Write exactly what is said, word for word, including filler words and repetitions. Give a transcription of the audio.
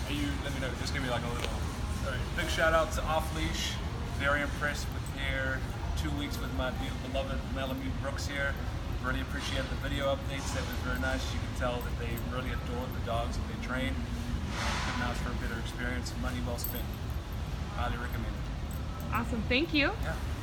you, let me know, just give me like a little, all right, big shout out to Off Leash. Very impressed with their two weeks with my beloved Malamute Brooks here. Really appreciate the video updates. That was very nice. You can tell that they really adore the dogs that they train. Couldn't ask for a better experience. Money well spent. Highly recommended. Awesome, thank you. Yeah.